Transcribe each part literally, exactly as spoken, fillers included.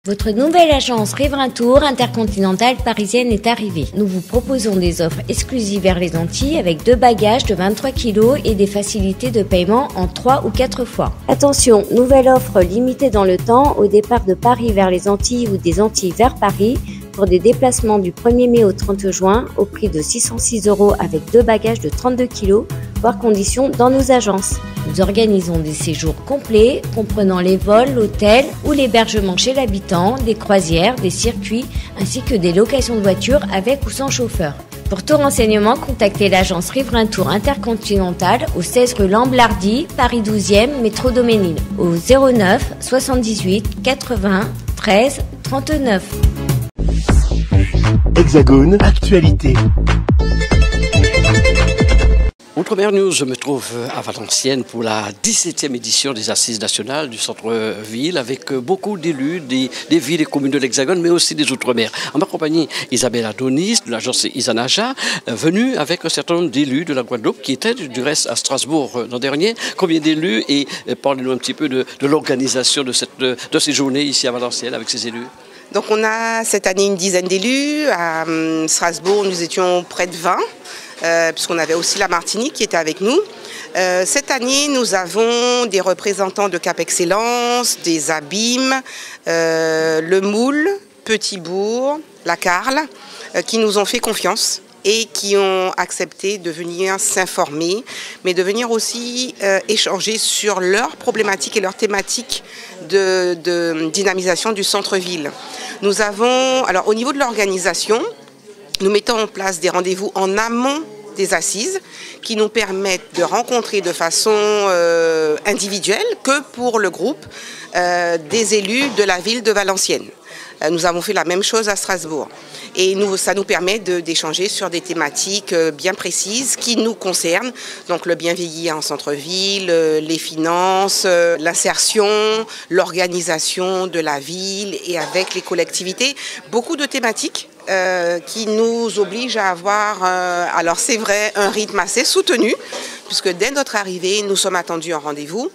Votre nouvelle agence Riverain Tour intercontinentale parisienne est arrivée. Nous vous proposons des offres exclusives vers les Antilles avec deux bagages de vingt-trois kilos et des facilités de paiement en trois ou quatre fois. Attention, nouvelle offre limitée dans le temps au départ de Paris vers les Antilles ou des Antilles vers Paris pour des déplacements du premier mai au trente juin au prix de six cent six euros avec deux bagages de trente-deux kilos, voire conditions dans nos agences. Nous organisons des séjours complets comprenant les vols, l'hôtel ou l'hébergement chez l'habitant, des croisières, des circuits ainsi que des locations de voitures avec ou sans chauffeur. Pour tout renseignement, contactez l'agence Riverain Tour Intercontinental au seize rue Lamblardy, Paris douzième, métro Doménil, au zéro neuf soixante-dix-huit quatre-vingts treize trente-neuf. Hexagone, actualité. Outre-mer News, je me trouve à Valenciennes pour la dix-septième édition des Assises nationales du centre-ville avec beaucoup d'élus des, des villes et communes de l'Hexagone, mais aussi des Outre-mer. En ma compagnie, Isabelle Adonis de l'agence Isanaja, venue avec un certain nombre d'élus de la Guadeloupe qui étaient du reste à Strasbourg l'an dernier. Combien d'élus et parlez-nous un petit peu de, de l'organisation de, cette, de ces journées ici à Valenciennes avec ces élus. Donc on a cette année une dizaine d'élus. À Strasbourg, nous étions près de vingt. Euh, puisqu'on avait aussi la Martinique qui était avec nous. Euh, cette année, nous avons des représentants de Cap Excellence, des Abîmes, euh, le Moule, Petit-Bourg, la Carle, euh, qui nous ont fait confiance et qui ont accepté de venir s'informer, mais de venir aussi euh, échanger sur leurs problématiques et leurs thématiques de, de dynamisation du centre-ville. Nous avons, alors au niveau de l'organisation, nous mettons en place des rendez-vous en amont des assises qui nous permettent de rencontrer de façon euh, individuelle que pour le groupe euh, des élus de la ville de Valenciennes. Euh, nous avons fait la même chose à Strasbourg. Et nous, ça nous permet d'échanger sur des thématiques bien précises qui nous concernent. Donc le bien vieillir en centre-ville, les finances, l'insertion, l'organisation de la ville et avec les collectivités. Beaucoup de thématiques euh, qui nous obligent à avoir, euh, alors c'est vrai, un rythme assez soutenu, puisque dès notre arrivée, nous sommes attendus en rendez-vous.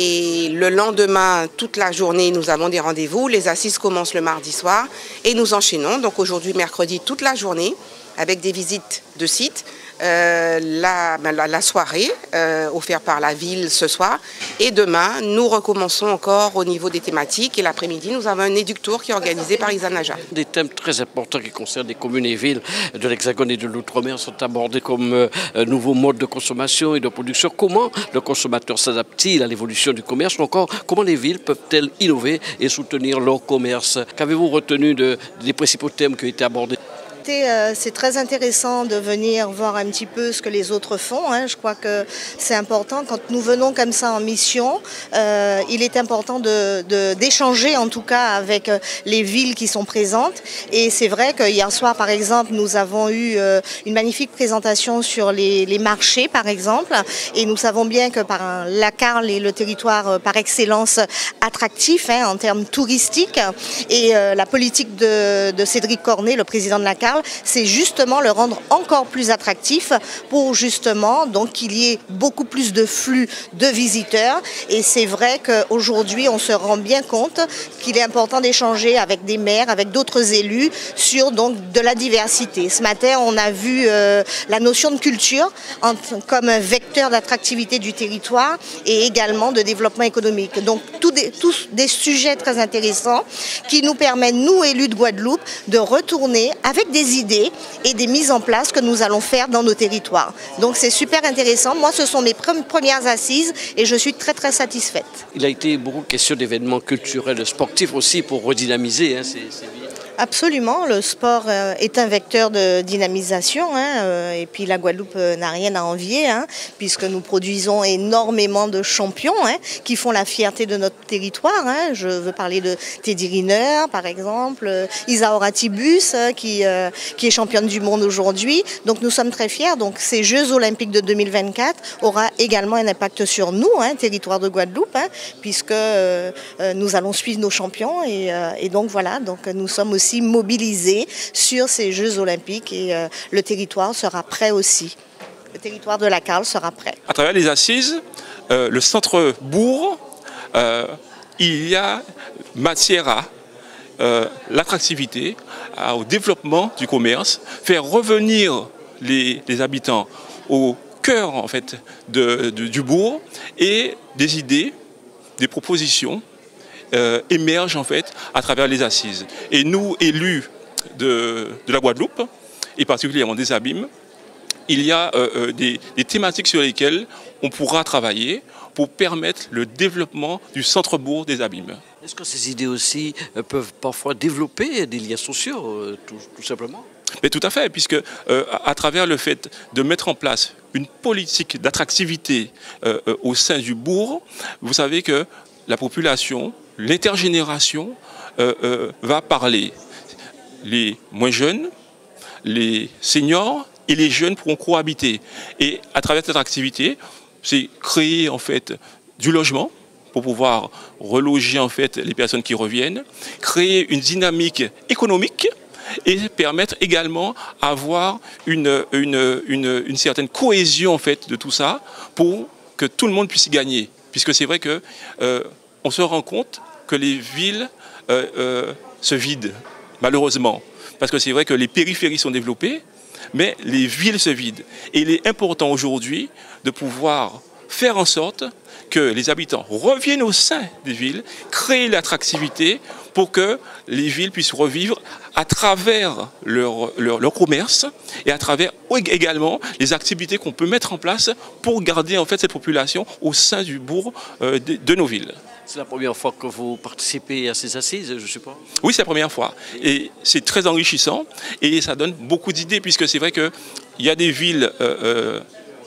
Et le lendemain, toute la journée, nous avons des rendez-vous. Les assises commencent le mardi soir et nous enchaînons. Donc aujourd'hui, mercredi, toute la journée, avec des visites de sites. Euh, la, la, la soirée euh, offerte par la ville ce soir. Et demain, nous recommençons encore au niveau des thématiques. Et l'après-midi, nous avons un éductour qui est organisé par Isanaja. Des thèmes très importants qui concernent les communes et villes de l'Hexagone et de l'Outre-mer sont abordés comme euh, nouveaux modes de consommation et de production. Comment le consommateur s'adapte-t-il à l'évolution du commerce ou encore comment les villes peuvent-elles innover et soutenir leur commerce? Qu'avez-vous retenu de, des principaux thèmes qui ont été abordés? C'est très intéressant de venir voir un petit peu ce que les autres font. Hein. Je crois que c'est important. Quand nous venons comme ça en mission, euh, il est important de, de, d'échanger en tout cas avec les villes qui sont présentes. Et c'est vrai que hier soir, par exemple, nous avons eu euh, une magnifique présentation sur les, les marchés, par exemple. Et nous savons bien que par la Carle est le territoire euh, par excellence attractif hein, en termes touristiques. Et euh, la politique de, de Cédric Cornet, le président de la Carle, c'est justement le rendre encore plus attractif pour justement donc qu'il y ait beaucoup plus de flux de visiteurs. Et c'est vrai qu'aujourd'hui, on se rend bien compte qu'il est important d'échanger avec des maires, avec d'autres élus sur donc de la diversité. Ce matin, on a vu euh, la notion de culture en, comme un vecteur d'attractivité du territoire et également de développement économique. Donc tous des, tous des sujets très intéressants qui nous permettent, nous élus de Guadeloupe, de retourner avec des idées et des mises en place que nous allons faire dans nos territoires. Donc c'est super intéressant. Moi, ce sont mes premières assises et je suis très très satisfaite. Il a été beaucoup question d'événements culturels, sportifs aussi pour redynamiser hein, ces, ces villes. Absolument, le sport euh, est un vecteur de dynamisation hein, euh, et puis la Guadeloupe euh, n'a rien à envier hein, puisque nous produisons énormément de champions hein, qui font la fierté de notre territoire. Hein. Je veux parler de Teddy Riner par exemple, euh, Isaora Tibus euh, qui, euh, qui est championne du monde aujourd'hui. Donc nous sommes très fiers. Donc ces Jeux olympiques de deux mille vingt-quatre aura également un impact sur nous, hein, territoire de Guadeloupe, hein, puisque euh, euh, nous allons suivre nos champions et, euh, et donc voilà, donc nous sommes aussi mobilisés sur ces Jeux olympiques et euh, le territoire sera prêt aussi. Le territoire de la Carle sera prêt. À travers les assises, euh, le centre-bourg, euh, il y a matière à euh, l'attractivité, au développement du commerce, faire revenir les, les habitants au cœur en fait, de, de, du bourg, et des idées, des propositions euh, émergent en fait, à travers les assises. Et nous, élus de, de la Guadeloupe, et particulièrement des Abîmes, il y a euh, des, des thématiques sur lesquelles on pourra travailler pour permettre le développement du centre-bourg des Abîmes. Est-ce que ces idées aussi euh, peuvent parfois développer des liens sociaux, euh, tout, tout simplement? Mais tout à fait, puisque euh, à, à travers le fait de mettre en place une politique d'attractivité euh, euh, au sein du bourg, vous savez que la population, l'intergénération euh, euh, va parler. Les moins jeunes, les seniors et les jeunes pourront cohabiter. Et à travers cette activité, c'est créer en fait du logement pour pouvoir reloger en fait les personnes qui reviennent, créer une dynamique économique et permettre également d'avoir une, une, une, une certaine cohésion en fait de tout ça pour que tout le monde puisse y gagner. Puisque c'est vrai qu'on euh, se rend compte que les villes euh, euh, se vident, malheureusement. Parce que c'est vrai que les périphéries sont développées, mais les villes se vident. Et il est important aujourd'hui de pouvoir faire en sorte que les habitants reviennent au sein des villes, créer l'attractivité pour que les villes puissent revivre à travers leur, leur, leur commerce et à travers également les activités qu'on peut mettre en place pour garder en fait cette population au sein du bourg euh, de, de nos villes. C'est la première fois que vous participez à ces assises, je suppose? Oui, c'est la première fois. Et c'est très enrichissant et ça donne beaucoup d'idées puisque c'est vrai qu'il y a des villes euh, euh,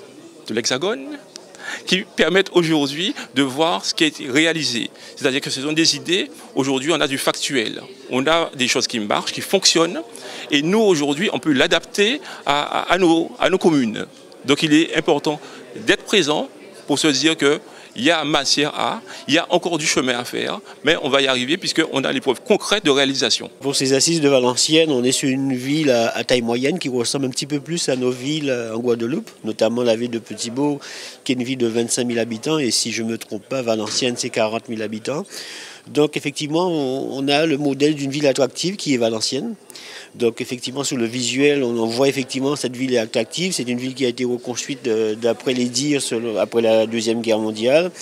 de l'Hexagone qui permettent aujourd'hui de voir ce qui a été réalisé. C'est-à-dire que ce sont des idées, aujourd'hui on a du factuel, on a des choses qui marchent, qui fonctionnent, et nous aujourd'hui on peut l'adapter à, à, à, nos, à nos communes. Donc il est important d'être présent pour se dire que il y a matière à, il y a encore du chemin à faire, mais on va y arriver puisqu'on a les preuves concrètes de réalisation. Pour ces assises de Valenciennes, on est sur une ville à, à taille moyenne qui ressemble un petit peu plus à nos villes en Guadeloupe, notamment la ville de Petit-Bourg, qui est une ville de vingt-cinq mille habitants, et si je ne me trompe pas, Valenciennes, c'est quarante mille habitants. Donc effectivement, on, on a le modèle d'une ville attractive qui est Valenciennes. Donc effectivement, sur le visuel, on, on voit effectivement cette ville est attractive. C'est une ville qui a été reconstruite d'après les dires après la Deuxième Guerre mondiale.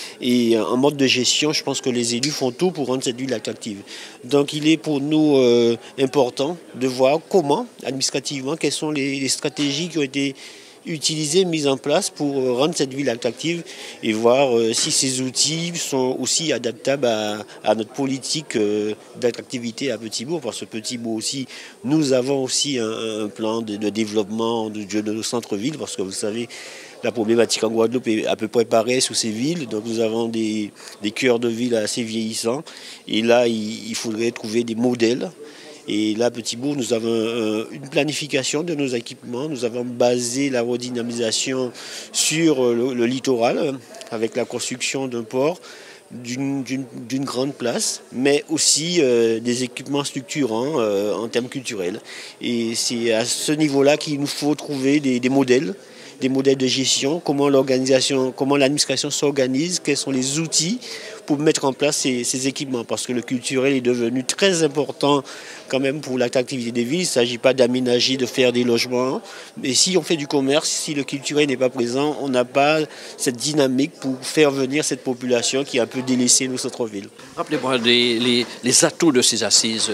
Et en mode de gestion, je pense que les élus font tout pour rendre cette ville attractive. Donc il est pour nous euh, important de voir comment, administrativement, quelles sont les, les stratégies qui ont été utilisées, mises en place pour rendre cette ville attractive et voir euh, si ces outils sont aussi adaptables à, à notre politique euh, d'attractivité à Petit-Bourg. Parce que Petit-Bourg aussi, nous avons aussi un, un plan de, de développement de, de nos centres-villes, parce que vous savez, la problématique en Guadeloupe est à peu près pareille sous ces villes. Donc nous avons des, des cœurs de ville assez vieillissants. Et là, il, il faudrait trouver des modèles. Et là, à Petit-Bourg, nous avons euh, une planification de nos équipements. Nous avons basé la redynamisation sur euh, le, le littoral, euh, avec la construction d'un port, d'une grande place, mais aussi euh, des équipements structurants euh, en termes culturels. Et c'est à ce niveau-là qu'il nous faut trouver des, des modèles. des modèles de gestion, comment l'organisation, comment l'administration s'organise, quels sont les outils pour mettre en place ces, ces équipements. Parce que le culturel est devenu très important quand même pour l'attractivité des villes. Il ne s'agit pas d'aménager, de faire des logements. Mais si on fait du commerce, si le culturel n'est pas présent, on n'a pas cette dynamique pour faire venir cette population qui est un peu délaissée nos centres-villes. Rappelez-moi les, les, les atouts de ces assises.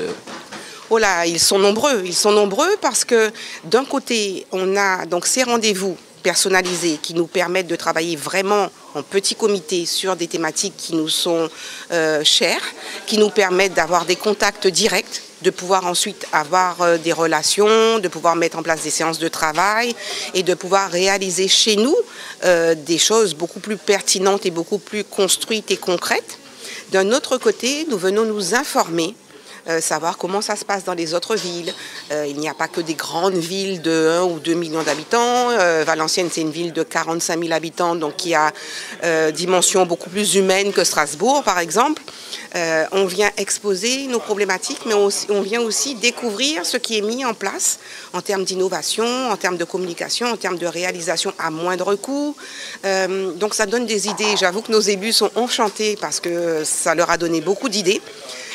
Oh là, ils sont nombreux. Ils sont nombreux parce que d'un côté, on a donc ces rendez-vous personnalisés qui nous permettent de travailler vraiment en petit comité sur des thématiques qui nous sont euh, chères, qui nous permettent d'avoir des contacts directs, de pouvoir ensuite avoir euh, des relations, de pouvoir mettre en place des séances de travail et de pouvoir réaliser chez nous euh, des choses beaucoup plus pertinentes et beaucoup plus construites et concrètes. D'un autre côté, nous venons nous informer, Euh, savoir comment ça se passe dans les autres villes. Euh, il n'y a pas que des grandes villes de un ou deux millions d'habitants. Euh, Valenciennes, c'est une ville de quarante-cinq mille habitants, donc qui a euh, dimension beaucoup plus humaine que Strasbourg, par exemple. Euh, on vient exposer nos problématiques, mais on, on vient aussi découvrir ce qui est mis en place en termes d'innovation, en termes de communication, en termes de réalisation à moindre coût. Euh, donc ça donne des idées. J'avoue que nos élus sont enchantés parce que ça leur a donné beaucoup d'idées.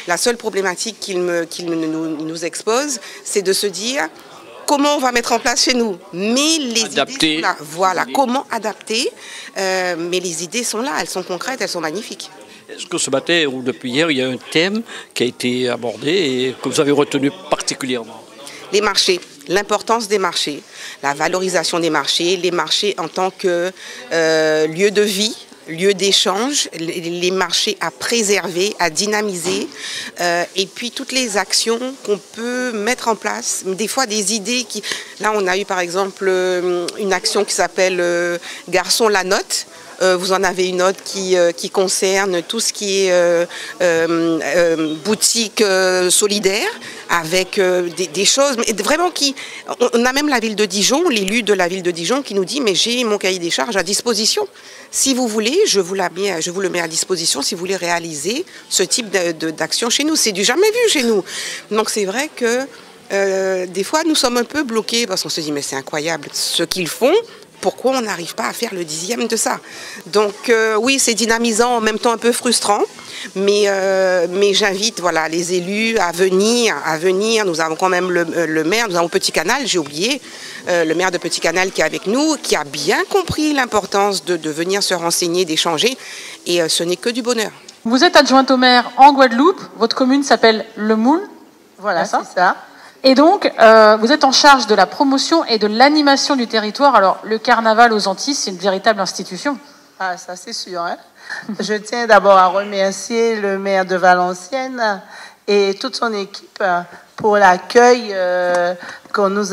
La seule problématique qu'il me, qu'il nous, nous expose, c'est de se dire comment on va mettre en place chez nous. Mais les adapter. idées sont là. Voilà, comment adapter. Euh, mais les idées sont là, elles sont concrètes, elles sont magnifiques. Est-ce que ce matin ou depuis hier, il y a un thème qui a été abordé et que vous avez retenu particulièrement? Les marchés, l'importance des marchés, la valorisation des marchés, les marchés en tant que euh, lieu de vie, lieu d'échange, les marchés à préserver, à dynamiser, euh, et puis toutes les actions qu'on peut mettre en place, des fois des idées qui... Là, on a eu par exemple une action qui s'appelle euh, « Garçon la note ». Euh, vous en avez une autre qui, euh, qui concerne tout ce qui est euh, euh, euh, boutique euh, solidaire, avec euh, des, des choses, mais vraiment qui... On a même la ville de Dijon, l'élu de la ville de Dijon qui nous dit « mais j'ai mon cahier des charges à disposition. Si vous voulez, je vous, la mets, je vous le mets à disposition si vous voulez réaliser ce type d'action chez nous. » C'est du jamais vu chez nous. Donc c'est vrai que euh, des fois nous sommes un peu bloqués parce qu'on se dit « mais c'est incroyable ce qu'ils font ». Pourquoi on n'arrive pas à faire le dixième de ça? Donc euh, oui, c'est dynamisant, en même temps un peu frustrant, mais, euh, mais j'invite voilà, les élus à venir, à venir. Nous avons quand même le, le maire, nous avons Petit Canal, j'ai oublié, euh, le maire de Petit Canal qui est avec nous, qui a bien compris l'importance de, de venir se renseigner, d'échanger, et euh, ce n'est que du bonheur. Vous êtes adjointe au maire en Guadeloupe, votre commune s'appelle Le Moule. Voilà, c'est ça. Et donc, euh, vous êtes en charge de la promotion et de l'animation du territoire. Alors, le carnaval aux Antilles, c'est une véritable institution. Ah, ça c'est sûr. Hein. Je tiens d'abord à remercier le maire de Valenciennes et toute son équipe pour l'accueil euh, qu'on nous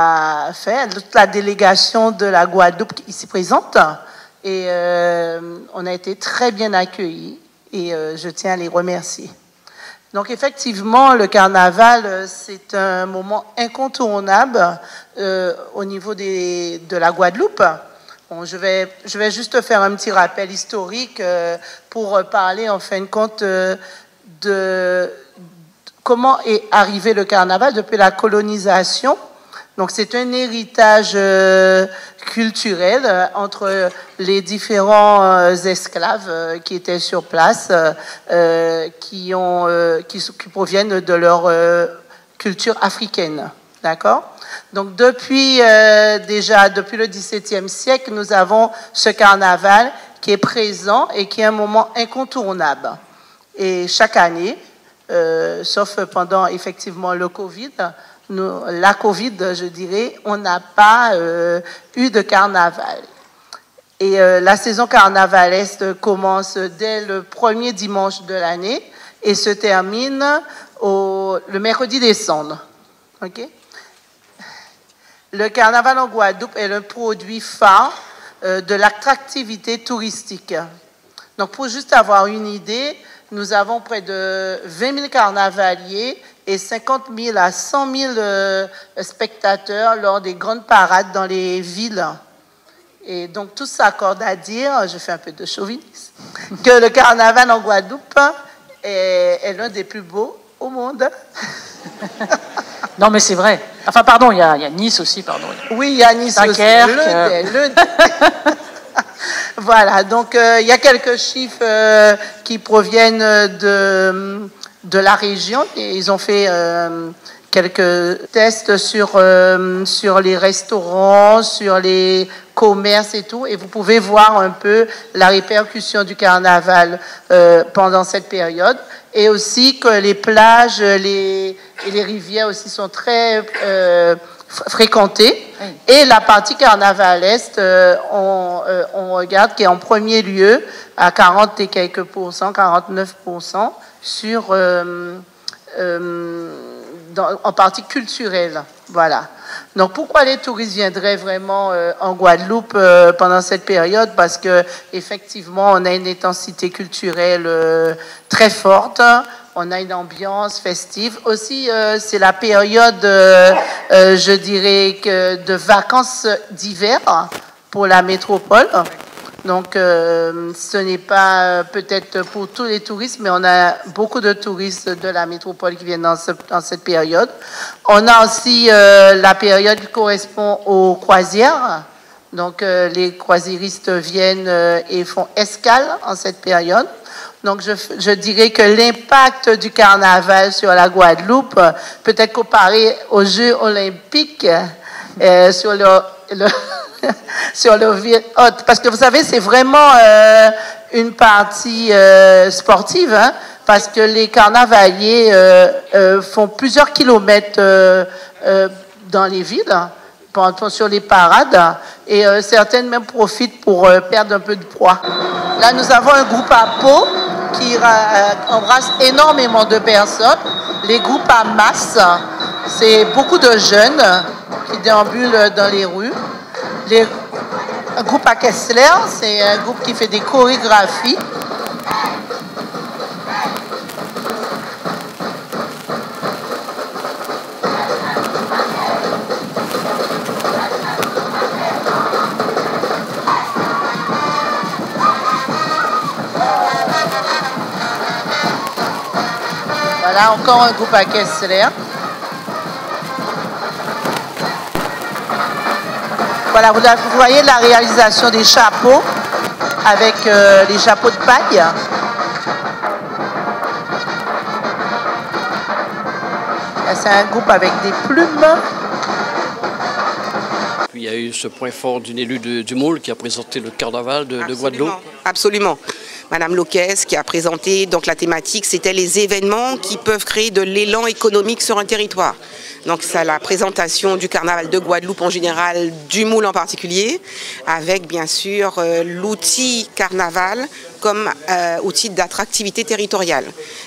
a fait, toute la délégation de la Guadeloupe ici présente. Et euh, on a été très bien accueillis et euh, je tiens à les remercier. Donc effectivement, le carnaval, c'est un moment incontournable euh, au niveau des, de la Guadeloupe. Bon, je, vais, je vais juste faire un petit rappel historique euh, pour parler en fin de compte euh, de, de comment est arrivé le carnaval depuis la colonisation. Donc c'est un héritage euh, culturel euh, entre les différents euh, esclaves euh, qui étaient sur place, euh, qui, ont, euh, qui, qui proviennent de leur euh, culture africaine. D'accord? Donc depuis euh, déjà depuis le dix-septième siècle, nous avons ce carnaval qui est présent et qui est un moment incontournable. Et chaque année, euh, sauf pendant effectivement le Covid, Nous, la Covid, je dirais, on n'a pas euh, eu de carnaval. Et euh, la saison carnavalesque commence dès le premier dimanche de l'année et se termine au, le mercredi des Cendres. Okay? Le carnaval en Guadeloupe est le produit phare euh, de l'attractivité touristique. Donc, pour juste avoir une idée, nous avons près de vingt mille carnavaliers et cinquante mille à cent mille euh, spectateurs lors des grandes parades dans les villes. Et donc, tout s'accorde à dire, je fais un peu de chauvinisme, que le carnaval en Guadeloupe est, est l'un des plus beaux au monde. Non, mais c'est vrai. Enfin, pardon, il y, y a Nice aussi, pardon. Oui, il y a Nice aussi. Euh... Le, le... Voilà, donc euh, il y a quelques chiffres euh, qui proviennent de... de la région et ils ont fait euh, quelques tests sur, euh, sur les restaurants, sur les commerces et tout, et vous pouvez voir un peu la répercussion du carnaval euh, pendant cette période, et aussi que les plages les, et les rivières aussi sont très euh, fréquentées, oui. Et la partie carnavalesque, euh, on, euh, on regarde qui est en premier lieu à quarante et quelques pourcents, quarante-neuf pour cent, sur, euh, euh, dans, en partie culturelle. Voilà. Donc, pourquoi les touristes viendraient vraiment euh, en Guadeloupe euh, pendant cette période? Parce que effectivement, on a une intensité culturelle euh, très forte. On a une ambiance festive. Aussi, euh, c'est la période, euh, euh, je dirais, que de vacances d'hiver pour la métropole. Donc, euh, ce n'est pas euh, peut-être pour tous les touristes, mais on a beaucoup de touristes de la métropole qui viennent dans, ce, dans cette période. On a aussi euh, la période qui correspond aux croisières. Donc, euh, les croisiéristes viennent euh, et font escale en cette période. Donc, je, je dirais que l'impact du carnaval sur la Guadeloupe, peut-être comparé aux Jeux olympiques, euh, sur le, le sur le ville haute. Parce que vous savez, c'est vraiment euh, une partie euh, sportive, hein, parce que les carnavaliers euh, euh, font plusieurs kilomètres euh, euh, dans les villes, sur les parades, et euh, certaines même profitent pour euh, perdre un peu de poids. Là, nous avons un groupe à Pau qui euh, embrasse énormément de personnes. Les groupes à masse, c'est beaucoup de jeunes qui déambulent dans les rues. Les, un groupe à Kessler, c'est un groupe qui fait des chorégraphies. Voilà, encore un groupe à Kessler. Voilà, vous, vous voyez la réalisation des chapeaux avec euh, les chapeaux de paille. C'est un groupe avec des plumes. Puis il y a eu ce point fort d'une élue de, du Moule qui a présenté le carnaval de, de Guadeloupe. Absolument. Madame Loquès qui a présenté donc la thématique, c'était les événements qui peuvent créer de l'élan économique sur un territoire. Donc c'est la présentation du carnaval de Guadeloupe en général, du Moule en particulier, avec bien sûr euh, l'outil carnaval comme euh, outil d'attractivité territoriale.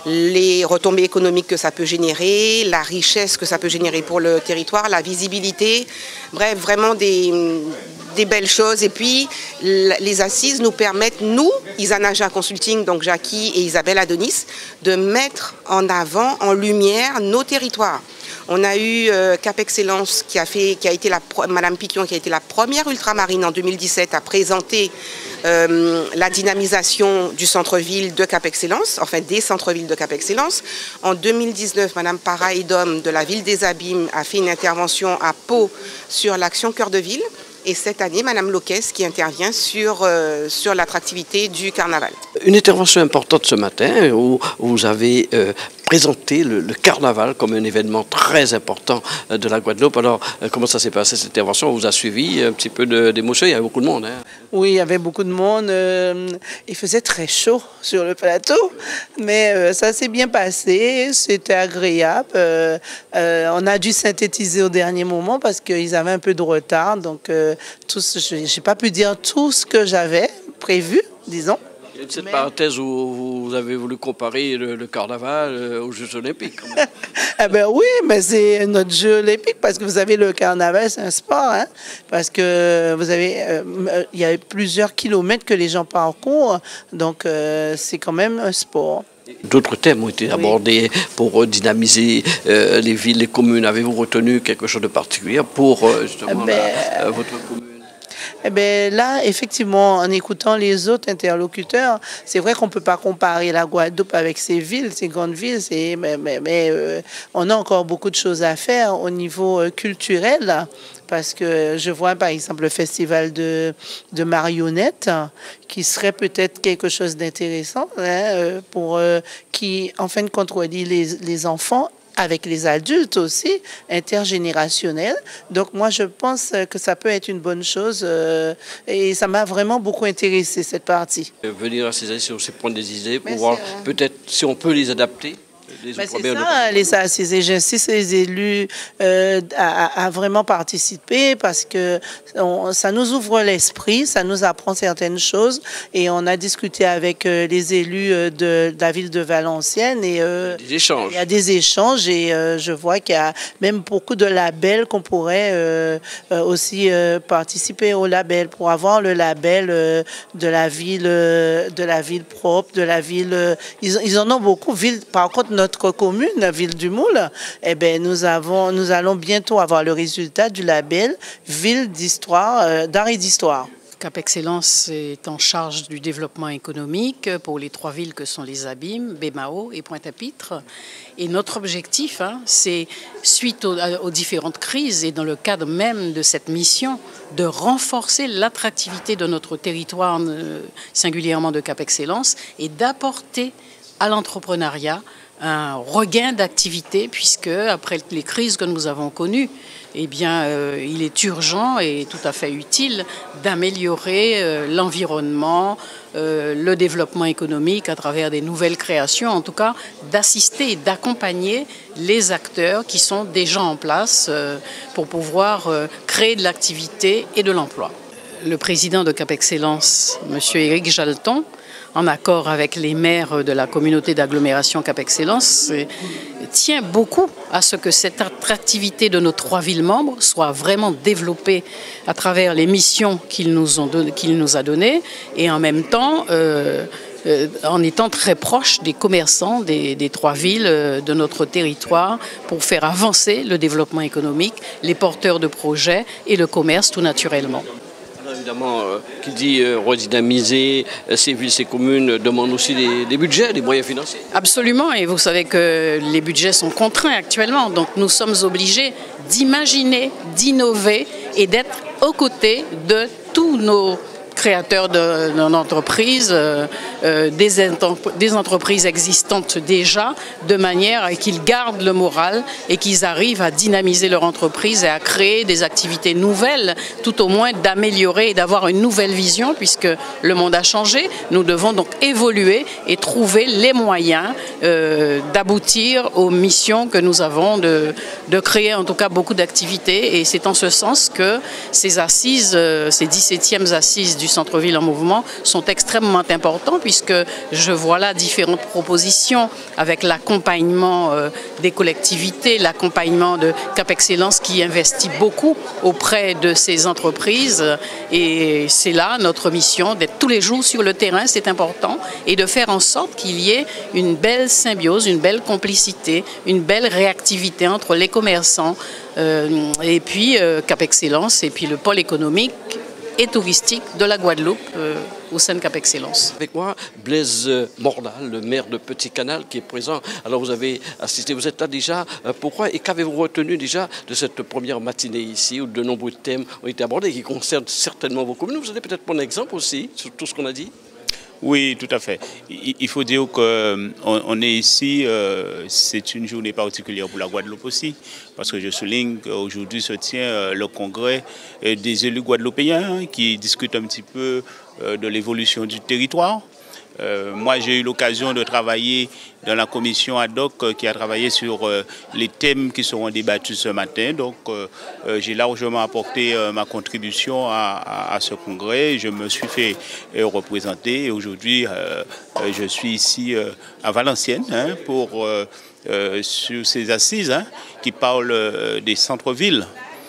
Les retombées économiques que ça peut générer, la richesse que ça peut générer pour le territoire, la visibilité, bref, vraiment des, des belles choses. Et puis les assises nous permettent, nous, Isanaja Consulting, donc Jackie et Isabelle Adonis, de mettre en avant, en lumière nos territoires. On a eu euh, Cap Excellence qui a fait, qui a été la Madame Piquion qui a été la première ultramarine en deux mille dix-sept à présenter euh, la dynamisation du centre-ville de Cap Excellence, enfin des centres-villes de Cap Excellence. En deux mille dix-neuf, Madame Para Edom de la ville des Abîmes a fait une intervention à Pau sur l'action Cœur de Ville. Et cette année, Madame Loquès qui intervient sur, euh, sur l'attractivité du carnaval. Une intervention importante ce matin où vous avez euh, présenté le, le carnaval comme un événement très important de la Guadeloupe. Alors, euh, comment ça s'est passé cette intervention? On vous a suivi un petit peu d'émotion, il y avait beaucoup de monde. Hein? Oui, il y avait beaucoup de monde. Euh, il faisait très chaud sur le plateau, mais euh, ça s'est bien passé, c'était agréable. Euh, euh, on a dû synthétiser au dernier moment parce qu'ils avaient un peu de retard, donc euh, je n'ai pas pu dire tout ce que j'avais prévu, disons. Cette Mais... parenthèse où vous avez voulu comparer le, le carnaval euh, aux Jeux olympiques. Eh ben oui, mais c'est notre Jeu olympique parce que vous savez, le carnaval, c'est un sport. Hein? Parce que vous avez, euh, il y a plusieurs kilomètres que les gens parcourent, donc euh, c'est quand même un sport. D'autres thèmes ont été oui. abordés pour dynamiser euh, les villes, les communes. Avez-vous retenu quelque chose de particulier pour euh, justement ben, la, euh, votre commune? Eh bien, là, effectivement, en écoutant les autres interlocuteurs, c'est vrai qu'on ne peut pas comparer la Guadeloupe avec ces villes, ces grandes villes, mais, mais, mais euh, on a encore beaucoup de choses à faire au niveau euh, culturel, parce que je vois, par exemple, le festival de, de marionnettes, qui serait peut-être quelque chose d'intéressant, hein, pour euh, qui, en fin de compte, relie les, les enfants avec les adultes aussi, intergénérationnels. Donc moi, je pense que ça peut être une bonne chose euh, et ça m'a vraiment beaucoup intéressé, cette partie. Venir à ces assises, c'est aussi prendre des idées pour voir peut-être si on peut les adapter. C'est ça, les assises. Et j'insiste les élus euh, à, à vraiment participer parce que on, ça nous ouvre l'esprit, ça nous apprend certaines choses. Et on a discuté avec euh, les élus de, de la ville de Valenciennes. Et, euh, des échanges. Il y a des échanges et euh, je vois qu'il y a même beaucoup de labels qu'on pourrait euh, euh, aussi euh, participer au label pour avoir le label euh, de la ville, euh, de la ville propre, de la ville. Euh, ils, ils en ont beaucoup. Ville, par contre, notre commune, la ville du Moule, eh bien, nous, avons, nous allons bientôt avoir le résultat du label Ville d'histoire, euh, d'art et d'histoire. Cap Excellence est en charge du développement économique pour les trois villes que sont les Abîmes, Bémao et Pointe-à-Pitre. Et notre objectif, hein, c'est, suite aux, aux différentes crises et dans le cadre même de cette mission, de renforcer l'attractivité de notre territoire, singulièrement de Cap Excellence, et d'apporter à l'entrepreneuriat un regain d'activité, puisque après les crises que nous avons connues, eh bien, euh, il est urgent et tout à fait utile d'améliorer euh, l'environnement, euh, le développement économique à travers des nouvelles créations, en tout cas d'assister et d'accompagner les acteurs qui sont déjà en place euh, pour pouvoir euh, créer de l'activité et de l'emploi. Le président de Cap Excellence, M. Éric Jalton, en accord avec les maires de la communauté d'agglomération Cap Excellence, tient beaucoup à ce que cette attractivité de nos trois villes membres soit vraiment développée à travers les missions qu'il nous, ont don- qu'il nous a données et en même temps euh, euh, en étant très proche des commerçants des, des trois villes euh, de notre territoire pour faire avancer le développement économique, les porteurs de projets et le commerce tout naturellement. Évidemment, euh, qui dit euh, redynamiser euh, ces villes, ces communes, demande aussi des, des budgets, des moyens financiers. Absolument, et vous savez que les budgets sont contraints actuellement, donc nous sommes obligés d'imaginer, d'innover et d'être aux côtés de tous nos créateurs d'entreprises, euh, euh, des, des entreprises existantes déjà, de manière à qu'ils gardent le moral et qu'ils arrivent à dynamiser leur entreprise et à créer des activités nouvelles, tout au moins d'améliorer et d'avoir une nouvelle vision, puisque le monde a changé. Nous devons donc évoluer et trouver les moyens euh, d'aboutir aux missions que nous avons, de, de créer en tout cas beaucoup d'activités. Et c'est en ce sens que ces assises, euh, ces dix-septièmes assises du centre-ville en mouvement sont extrêmement importants, puisque je vois là différentes propositions avec l'accompagnement euh, des collectivités, l'accompagnement de Cap Excellence qui investit beaucoup auprès de ces entreprises. Et c'est là notre mission d'être tous les jours sur le terrain, c'est important, et de faire en sorte qu'il y ait une belle symbiose, une belle complicité, une belle réactivité entre les commerçants euh, et puis euh, Cap Excellence et puis le pôle économique et touristique de la Guadeloupe euh, au sein de Cap Excellence. Avec moi, Blaise Mordal, le maire de Petit Canal qui est présent. Alors vous avez assisté, vous êtes là déjà. Euh, pourquoi et qu'avez-vous retenu déjà de cette première matinée ici où de nombreux thèmes ont été abordés qui concernent certainement vos communes? Vous avez peut-être mon exemple aussi sur tout ce qu'on a dit? Oui, tout à fait. Il faut dire qu'on on est ici, euh, c'est une journée particulière pour la Guadeloupe aussi, parce que je souligne qu'aujourd'hui se tient euh, le congrès des élus guadeloupéens qui discutent un petit peu euh, de l'évolution du territoire. Euh, moi, j'ai eu l'occasion de travailler dans la commission ad hoc euh, qui a travaillé sur euh, les thèmes qui seront débattus ce matin. Donc, euh, euh, j'ai largement apporté euh, ma contribution à, à, à ce congrès. Je me suis fait euh, représenter et aujourd'hui, euh, euh, je suis ici euh, à Valenciennes hein, pour euh, euh, sur ces assises hein, qui parlent euh, des centres-villes.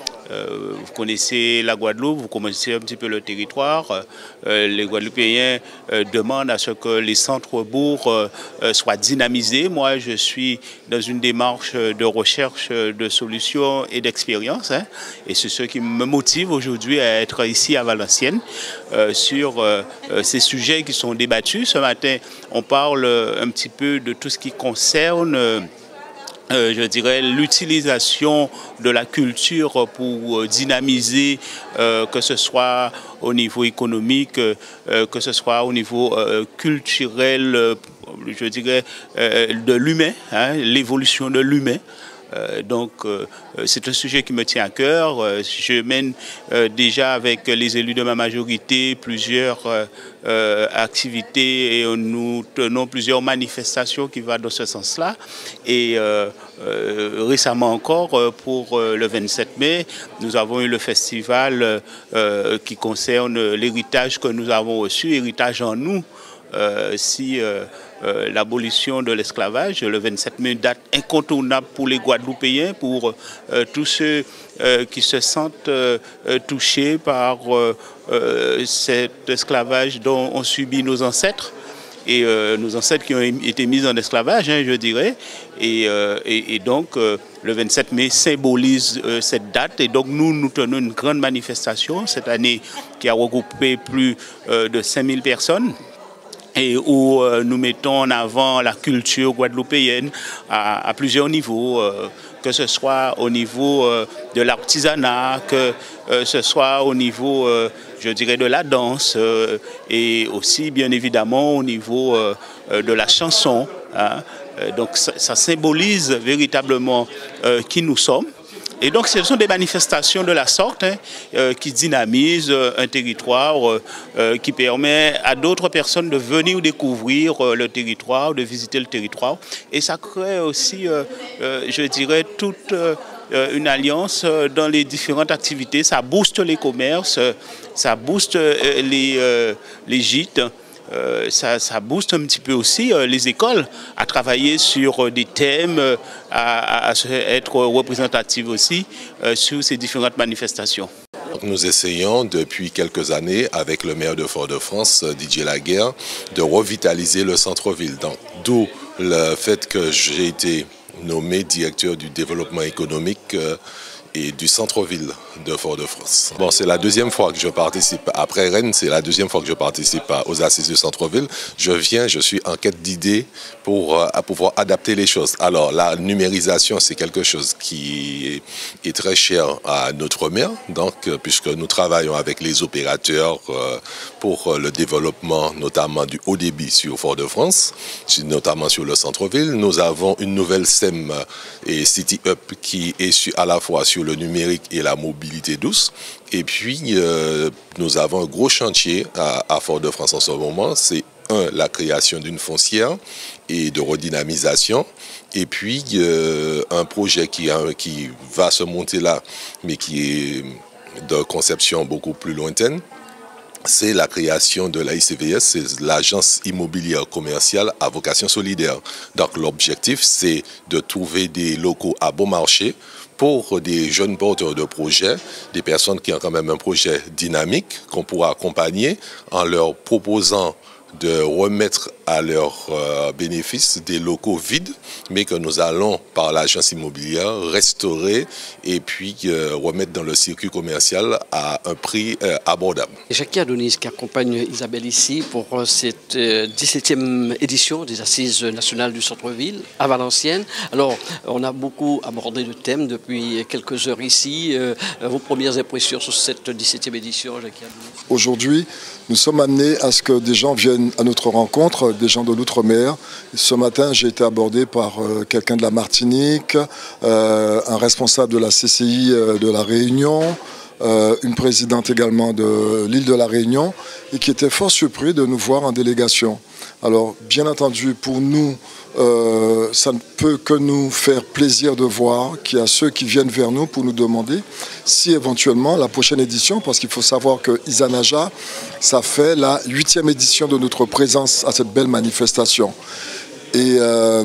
Euh, vous connaissez la Guadeloupe, vous connaissez un petit peu le territoire. Euh, les Guadeloupéens euh, demandent à ce que les centres-bourgs euh, soient dynamisés. Moi, je suis dans une démarche de recherche de solutions et d'expérience. Hein, et c'est ce qui me motive aujourd'hui à être ici à Valenciennes euh, sur euh, ces sujets qui sont débattus. Ce matin, on parle un petit peu de tout ce qui concerne... Euh, Euh, je dirais, l'utilisation de la culture pour euh, dynamiser, euh, que ce soit au niveau économique, euh, que ce soit au niveau euh, culturel, euh, je dirais, euh, de l'humain, hein, l'évolution de l'humain. Euh, donc, euh, c'est un sujet qui me tient à cœur. Euh, je mène euh, déjà avec les élus de ma majorité plusieurs euh, euh, activités et nous tenons plusieurs manifestations qui vont dans ce sens-là. Et euh, euh, récemment encore, pour euh, le vingt-sept mai, nous avons eu le festival euh, qui concerne l'héritage que nous avons reçu, héritage en nous. Euh, si euh, euh, l'abolition de l'esclavage, le vingt-sept mai, date incontournable pour les Guadeloupéens, pour euh, tous ceux euh, qui se sentent euh, touchés par euh, euh, cet esclavage dont ont subi nos ancêtres. et euh, nos ancêtres qui ont été mis en esclavage, hein, je dirais. Et, euh, et, et donc, euh, le vingt-sept mai symbolise euh, cette date. Et donc, nous, nous tenons une grande manifestation cette année qui a regroupé plus euh, de cinq mille personnes. Et où euh, nous mettons en avant la culture guadeloupéenne à, à plusieurs niveaux, euh, que ce soit au niveau euh, de l'artisanat, que euh, ce soit au niveau, euh, je dirais, de la danse, euh, et aussi, bien évidemment, au niveau euh, de la chanson. Hein. Donc, ça, ça symbolise véritablement euh, qui nous sommes. Et donc, ce sont des manifestations de la sorte hein, euh, qui dynamisent euh, un territoire, euh, euh, qui permet à d'autres personnes de venir découvrir euh, le territoire, de visiter le territoire. Et ça crée aussi, euh, euh, je dirais, toute euh, une alliance euh, dans les différentes activités. Ça booste les commerces, euh, ça booste euh, les, euh, les gîtes. Euh, ça, ça booste un petit peu aussi euh, les écoles à travailler sur euh, des thèmes, euh, à, à, à être représentatives aussi euh, sur ces différentes manifestations. Nous essayons depuis quelques années avec le maire de Fort-de-France, Didier Laguerre, de revitaliser le centre-ville. D'où le fait que j'ai été nommé directeur du développement économique euh, et du centre-ville de Fort-de-France. Bon, c'est la deuxième fois que je participe. Après Rennes, c'est la deuxième fois que je participe aux assises du centre-ville. Je viens, je suis en quête d'idées pour euh, à pouvoir adapter les choses. Alors, la numérisation, c'est quelque chose qui est, est très cher à notre maire, donc, euh, puisque nous travaillons avec les opérateurs euh, pour le développement, notamment du haut débit sur Fort-de-France, notamment sur le centre-ville. Nous avons une nouvelle S E M et City Up qui est sur, à la fois sur le numérique et la mobilité douce. Et puis, euh, nous avons un gros chantier à, à Fort-de-France en ce moment. C'est un, la création d'une foncière et de redynamisation. Et puis, euh, un projet qui, a, qui va se monter là, mais qui est de conception beaucoup plus lointaine. C'est la création de l'A I C V S, c'est l'agence immobilière commerciale à vocation solidaire. Donc l'objectif, c'est de trouver des locaux à bon marché pour des jeunes porteurs de projets, des personnes qui ont quand même un projet dynamique qu'on pourra accompagner en leur proposant de remettre à leur euh, bénéfice des locaux vides, mais que nous allons, par l'agence immobilière, restaurer et puis euh, remettre dans le circuit commercial à un prix euh, abordable. Jackie Adonis qui accompagne Isabelle ici pour cette euh, dix-septième édition des Assises nationales du centre-ville à Valenciennes. Alors, on a beaucoup abordé le thème depuis quelques heures ici. Euh, vos premières impressions sur cette dix-septième édition, Jackie Adonis? Aujourd'hui, nous sommes amenés à ce que des gens viennent à notre rencontre, des gens de l'outre-mer. Ce matin, j'ai été abordé par euh, quelqu'un de la Martinique, euh, un responsable de la C C I euh, de la Réunion, euh, une présidente également de l'île de la Réunion, et qui était fort surpris de nous voir en délégation. Alors, bien entendu, pour nous, euh, ça ne peut que nous faire plaisir de voir qu'il y a ceux qui viennent vers nous pour nous demander si éventuellement la prochaine édition, parce qu'il faut savoir que Izanaja, ça fait la huitième édition de notre présence à cette belle manifestation. Et euh,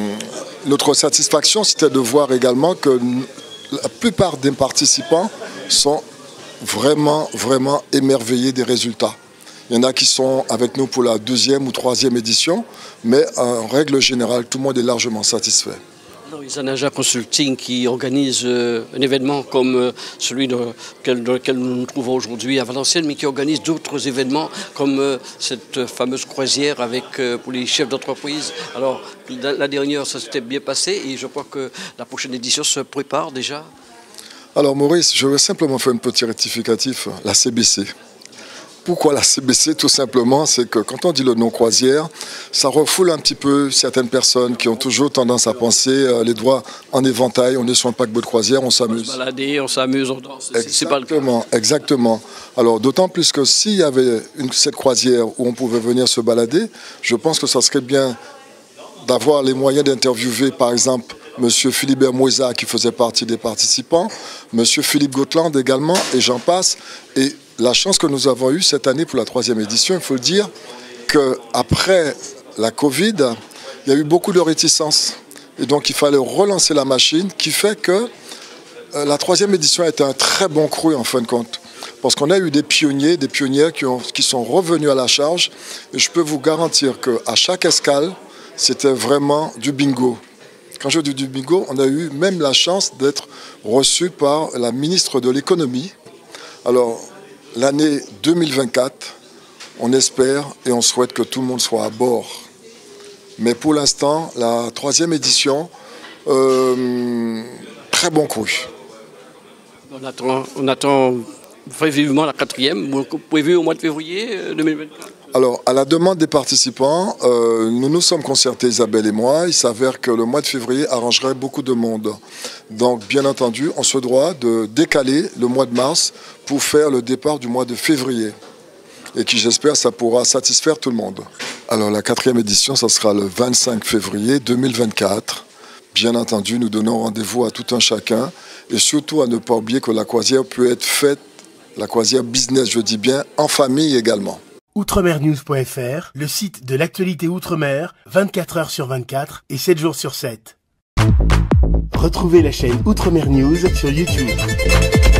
notre satisfaction, c'était de voir également que la plupart des participants sont vraiment, vraiment émerveillés des résultats. Il y en a qui sont avec nous pour la deuxième ou troisième édition, mais en règle générale, tout le monde est largement satisfait. Alors, Izanaja Consulting qui organise euh, un événement comme euh, celui de, quel, dans lequel nous nous trouvons aujourd'hui à Valenciennes, mais qui organise d'autres événements comme euh, cette fameuse croisière avec, euh, pour les chefs d'entreprise. Alors, la, la dernière, ça s'était bien passé et je crois que la prochaine édition se prépare déjà. Alors Maurice, je veux simplement faire un petit rectificatif, la C B C. Pourquoi la C B C? Tout simplement, c'est que quand on dit le nom croisière, ça refoule un petit peu certaines personnes qui ont toujours tendance à penser euh, les doigts en éventail, on est sur un paquebot de croisière, on s'amuse. On se balader, on s'amuse, on danse. Exactement, exactement. Alors d'autant plus que s'il y avait une, cette croisière où on pouvait venir se balader, je pense que ça serait bien d'avoir les moyens d'interviewer par exemple M. Philibert Moueza qui faisait partie des participants, M. Philippe Gotland également, et j'en passe. Et la chance que nous avons eue cette année pour la troisième édition, il faut le dire, qu'après la Covid, il y a eu beaucoup de réticences. Et donc il fallait relancer la machine, qui fait que La troisième édition a été un très bon cru en fin de compte. Parce qu'on a eu des pionniers, des pionnières qui, ont, qui sont revenus à la charge. Et je peux vous garantir qu'à chaque escale, c'était vraiment du bingo. Quand je dis du bingo, on a eu même la chance d'être reçu par la ministre de l'économie. Alors, l'année deux mille vingt-quatre, on espère et on souhaite que tout le monde soit à bord. Mais pour l'instant, la troisième édition, euh, très bon cru. On attend... On attend... Très vivement la quatrième, prévue au mois de février deux mille vingt-quatre. Alors, à la demande des participants, euh, nous nous sommes concertés, Isabelle et moi. Il s'avère que le mois de février arrangerait beaucoup de monde. Donc, bien entendu, on se doit de décaler le mois de mars pour faire le départ du mois de février. Et qui, j'espère, ça pourra satisfaire tout le monde. Alors, la quatrième édition, ça sera le vingt-cinq février deux mille vingt-quatre. Bien entendu, nous donnons rendez-vous à tout un chacun. Et surtout, à ne pas oublier que la croisière peut être faite, la croisière business, je dis bien, en famille également. outremernews point f r, le site de l'actualité outre-mer, vingt-quatre heures sur vingt-quatre et sept jours sur sept. Retrouvez la chaîne Outremer News sur YouTube.